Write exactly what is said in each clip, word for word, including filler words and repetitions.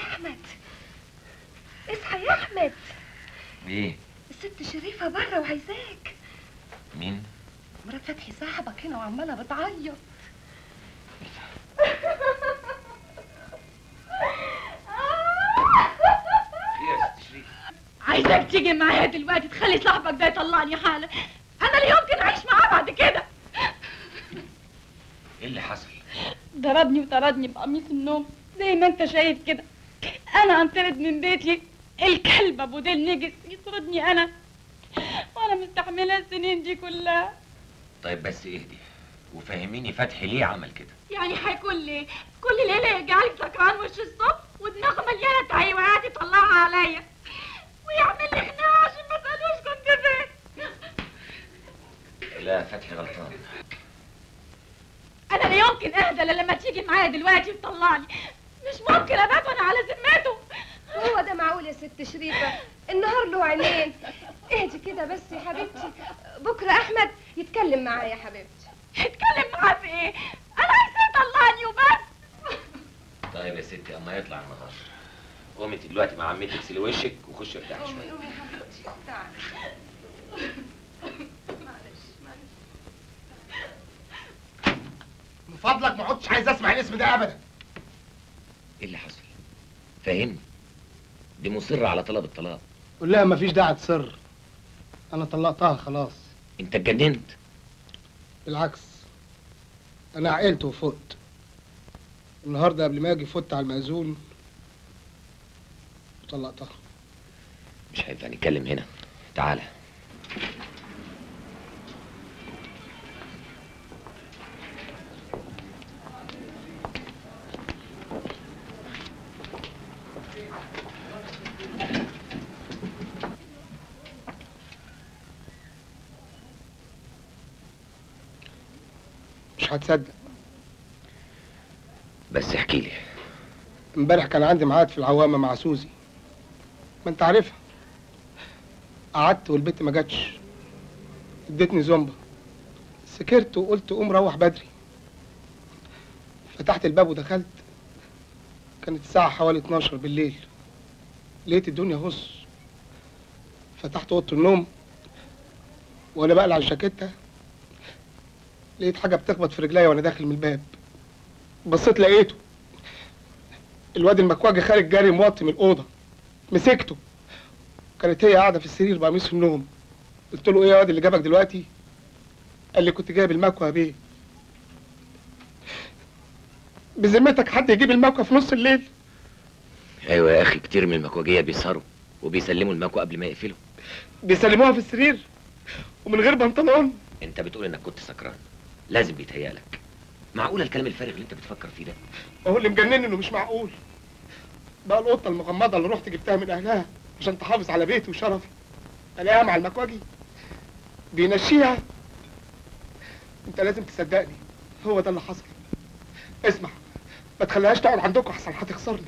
احمد اصحى يا احمد. ايه؟ الست شريفه بره وعايزاك. مين؟ مرات فتحي صاحبك هنا وعماله بتعيط. عايزاك تيجي معايا دلوقتي تخلي صاحبك ده يطلعني حالا. انا لا يمكن اعيش معاه بعد كده. ايه اللي حصل؟ ضربني وطردني بقميص النوم زي ما انت شايف كده. انا انطرد من بيتي، الكلب ابو ديل نجس يطردني انا، وانا مستحمله السنين دي كلها. طيب بس اهدي وفهميني فتحي ليه عمل كده؟ يعني هيكون ليه؟ كل ليله يرجع لي سكران وش الصبح ودماغه مليانه تهيؤات يطلعها عليا ويعمل لي خناقه عشان ما اسالوش كنت فين. لا فتحي غلطان. انا لا يمكن اهدى الا لما تيجي معايا دلوقتي وتطلعني. مش ممكن ابات وانا على ذمته. هو ده معقول يا ست شريفه؟ النهار له عينين. اهدي كده بس يا حبيبتي، بكره احمد يتكلم معايا يا حبيبتي. يتكلم معاه في ايه؟ انا عايزاه يطلعني وبس. طيب يا ستي اما يطلع النهار قومي انت دلوقتي مع عمتك اغسلي وشك وخشي ارتاحي شويه. قومي يا حبيبتي تعالي. معلش معلش. من فضلك ما عدتش عايز اسمع الاسم ده ابدا. ايه اللي حصل؟ فهمني. دي مصرة على طلب الطلاق. قول لها مفيش داعي تصر، انا طلقتها خلاص. انت اتجننت؟ بالعكس انا عقلت وفقت. النهارده قبل ما اجي فت على المأذون وطلقتها. مش هينفع نتكلم هنا، تعالى. مش هتصدق بس احكي لي. امبارح كان عندي ميعاد في العوامه مع سوزي، ما انت عارفها. قعدت والبت ما جاتش، ادتني زومبا. سكرت وقلت قوم روح بدري. فتحت الباب ودخلت، كانت الساعه حوالي اتناشر بالليل. لقيت الدنيا هص. فتحت اوضه النوم وانا بقلع الجاكيته، لقيت حاجه بتخبط في رجليا وانا داخل من الباب. بصيت لقيته الواد المكواجي خارج جاري موطي من الاوضه. مسكته، كانت هي قاعده في السرير بقميص النوم. قلت له ايه يا واد اللي جابك دلوقتي؟ قال لي كنت جايب المكوى يا بيه. بذمتك حد يجيب المكوى في نص الليل؟ ايوه يا اخي، كتير من المكواجيه بيسهروا وبيسلموا المكوى قبل ما يقفلوا. بيسلموها في السرير ومن غير بنطلون. انت بتقول انك كنت سكران، لازم بيتهيألك. معقوله الكلام الفارغ اللي انت بتفكر فيه ده؟ هو اللي مجنني انه مش معقول. بقى القطه المغمضه اللي رحت جبتها من اهلها عشان تحافظ على بيتي وشرفي، الاقيها مع المكواجي بينشيها. انت لازم تصدقني، هو ده اللي حصل. اسمع، ما تخليهاش تقعد عندكم احسن هتخسرني.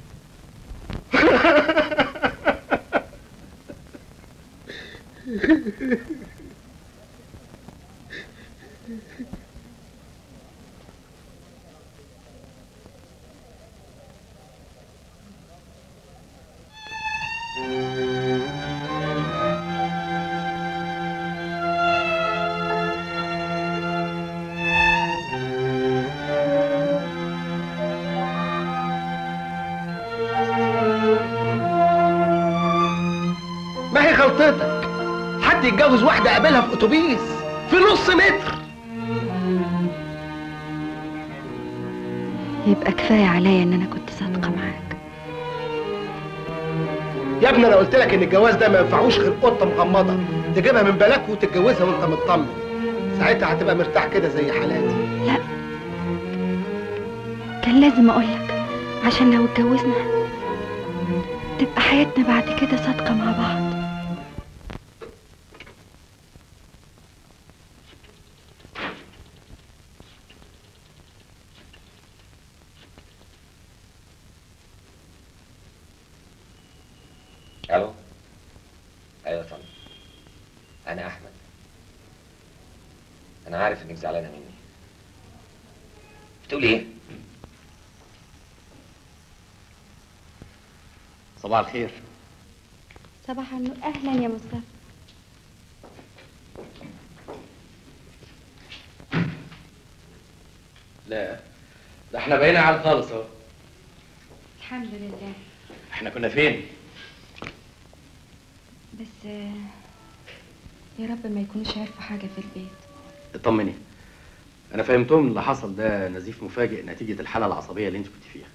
ما هي غلطتك حد يتجوز واحده قابلها في اتوبيس في نص متر؟ يبقى كفايه عليا ان انا كنت صادقه معاك. يا ابني انا قلت لك ان الجواز ده ما ينفعوش غير قطه مغمضه تجيبها من بلاك وتتجوزها وانت مطمن. ساعتها هتبقى مرتاح كده زي حالاتي. لا، كان لازم اقولك عشان لو اتجوزنا تبقى حياتنا بعد كده صادقه مع بعض. الو. ايوه طبعا، انا احمد. انا عارف انك زعلانه مني. بتقولي ايه؟ صباح الخير. صباح النور. اهلا يا مصطفى. لا ده احنا بقينا عال خالص اهو. الحمد لله. احنا كنا فين؟ بس آه، يا رب ما يكونوش عرفوا حاجه في البيت. اطمني، انا فهمتهم اللي حصل ده نزيف مفاجئ نتيجه الحاله العصبيه اللي انت كنت فيها.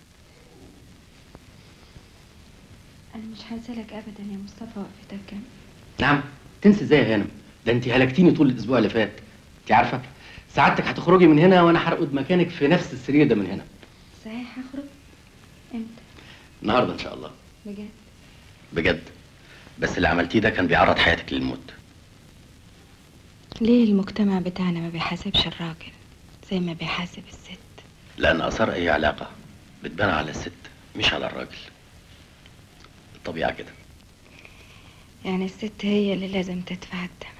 انا مش هنسالك ابدا يا مصطفى وقفتك كام. نعم، تنسي ازاي يا هانم؟ ده انت هلكتيني طول الاسبوع اللي فات. انت عارفه سعادتك هتخرجي من هنا وانا هرقد مكانك في نفس السرير ده من هنا. صحيح هخرج؟ امتى؟ النهارده ان شاء الله. بجد؟ بجد، بس اللي عملتيه ده كان بيعرض حياتك للموت. ليه المجتمع بتاعنا ما بيحاسبش الراجل زي ما بيحاسب الست؟ لان اثار اي علاقه بتبان على الست مش على الراجل. الطبيعه كده. يعني الست هي اللي لازم تدفع الثمن.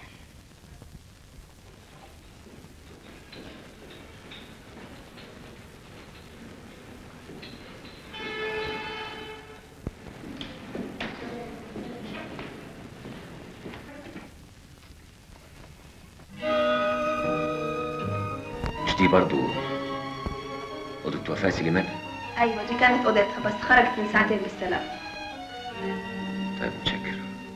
مش دي برضو اوضه وفاء سليمان؟ ايوه دي كانت اوضتها بس خرجت من ساعتين بالسلامه. طيب متشكر.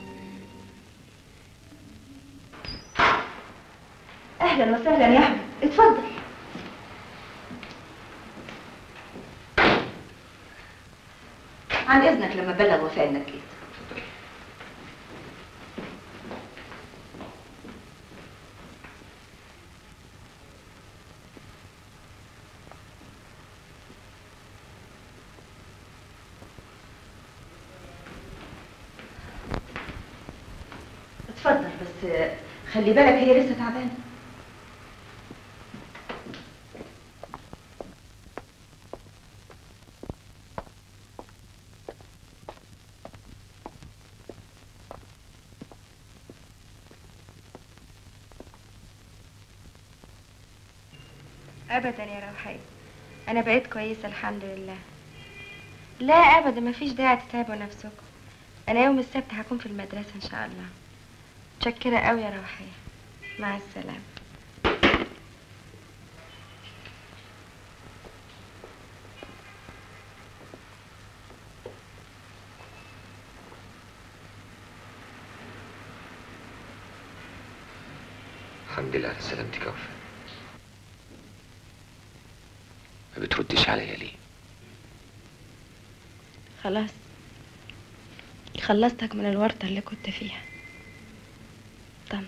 اهلا وسهلا يا احمد، اتفضل. عن اذنك لما بلغ وفاء انك جيت. اتفضل بس خلي بالك هي لسه تعبانه. ابدا يا روحية، انا بقيت كويسه الحمد لله. لا ابدا، ما فيش داعي تتعبوا نفسكم. انا يوم السبت هكون في المدرسه ان شاء الله. متشكره قوي يا روحية، مع السلامه. الحمد لله على سلامتك يا وفاء. ما بتردش عليا ليه؟ خلاص خلصتك من الورطه اللي كنت فيها. طمن.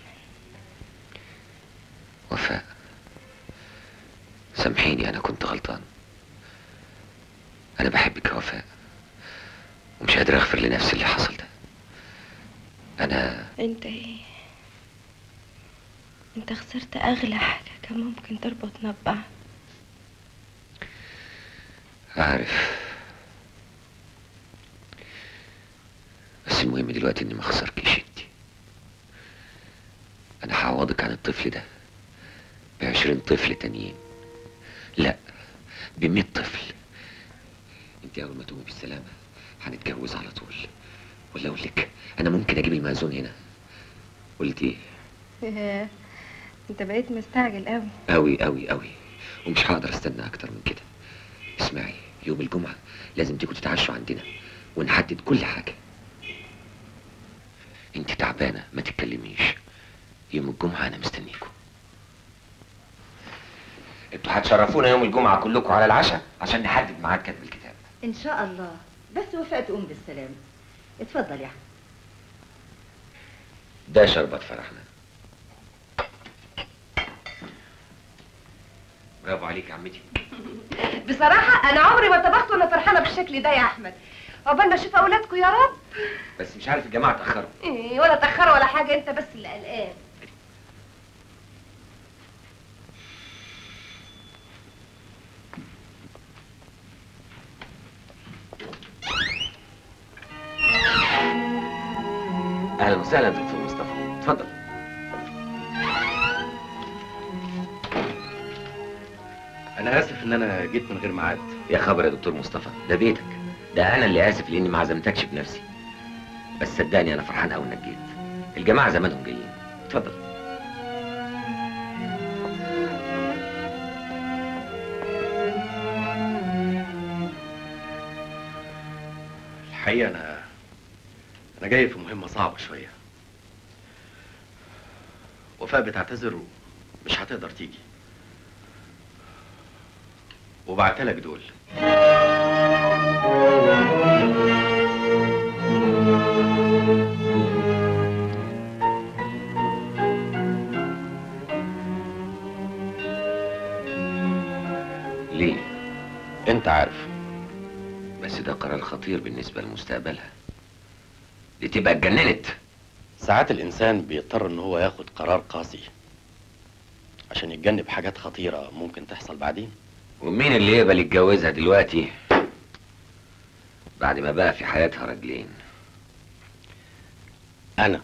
وفاء سامحيني، انا كنت غلطان. انا بحبك يا وفاء ومش قادر اغفر لنفسي اللي حصل ده. انا انت ايه؟ انت خسرت اغلى حاجه كان ممكن تربطنا ببعض. عارف، بس المهم دلوقتي اني ما اخسركيش انتي. انا هعوضك عن الطفل ده بعشرين طفل تانيين، لا بمية طفل. انتي اول ما تقومي بالسلامة هنتجوز على طول. ولا اقول لك انا ممكن اجيب المأذون هنا. قلت ايه؟ انت بقيت مستعجل قوي قوي قوي قوي، ومش هقدر استنى اكتر من كده. اسمعي، يوم الجمعة لازم تيجوا تتعشوا عندنا ونحدد كل حاجة. انت تعبانة ما تتكلميش. يوم الجمعة انا مستنيكم. انتوا هتشرفونا يوم الجمعة كلكم على العشاء عشان نحدد ميعاد كتب الكتاب. ان شاء الله، بس وفاء تقوم بالسلامة. اتفضل يا احمد. ده شربت فرحنا. برافو عليك يا عمتي. بصراحه انا عمري ما طبخت وانا فرحانه بالشكل ده يا احمد. عقبال ما اشوف اولادكم يا رب. بس مش عارف الجماعة اتأخروا. ايه ولا تاخروا ولا حاجه، انت بس اللي قلقان. اهلا وسهلا دكتور مصطفى، اتفضل. انا اسف ان انا جيت من غير ميعاد. يا خبر يا دكتور مصطفى، ده بيتك، ده انا اللي اسف لاني ما عزمتكش بنفسي، بس صدقني انا فرحان قوي انك جيت. الجماعه زمانهم جايين. اتفضل. الحقيقه انا انا جاي في مهمه صعبه شويه. وفاء بتعتذر ومش هتقدر تيجي، وبعتلك دول. ليه؟ انت عارف. بس ده قرار خطير بالنسبه لمستقبلها، دي تبقى اتجننت. ساعات الانسان بيضطر ان هو ياخد قرار قاسي عشان يتجنب حاجات خطيره ممكن تحصل بعدين. ومين اللي يقبل يتجوزها دلوقتي بعد ما بقى في حياتها رجلين؟ انا.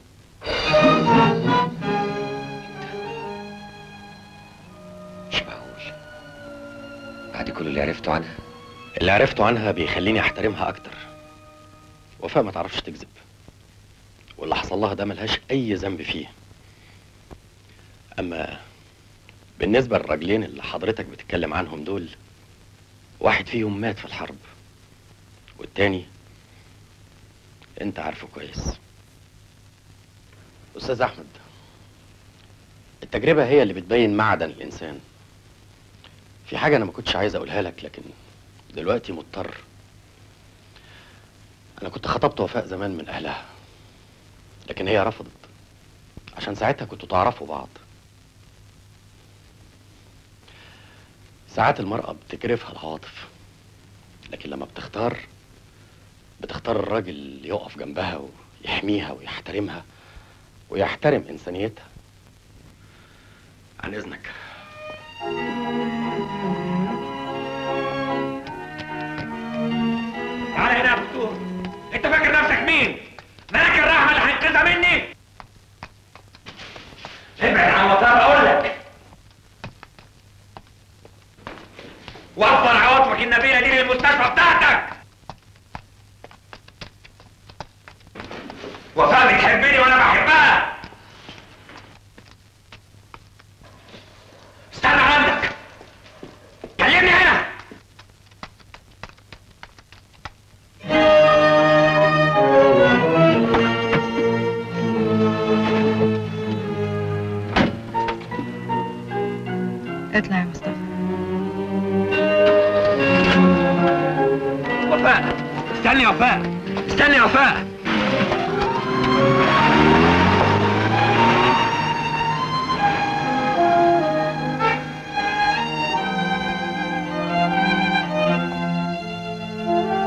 مش معقول بعد كل اللي عرفته عنها. اللي عرفته عنها بيخليني احترمها اكتر. وفاء ما تعرفش تكذب، واللي حصل لها ده ملهاش اي ذنب فيه. اما بالنسبه للراجلين اللي حضرتك بتتكلم عنهم دول، واحد فيهم مات في الحرب، والتاني انت عارفه كويس. استاذ احمد، التجربه هي اللي بتبين معدن الانسان. في حاجه انا ما كنتش عايز اقولها لك لكن دلوقتي مضطر. انا كنت خطبت وفاء زمان من اهلها، لكن هي رفضت عشان ساعتها كنتوا تعرفوا بعض. ساعات المرأة بتكرفها العواطف، لكن لما بتختار بتختار الراجل اللي يقف جنبها ويحميها ويحترمها ويحترم إنسانيتها. عن إذنك. تعالى هنا يا دكتور. انت فاكر نفسك مين؟ ملاك الرحمه اللي هينقذها مني؟ ابعد عن وفاء بقول لك. وفر عواطفك النبيله دي للمستشفى بتاعتك. وفاء بتحبني وانا بحبها. استنى عندك. كلمني هنا. اطلع يا مصطفى. وفاء استني يا وفاء استني يا وفاء.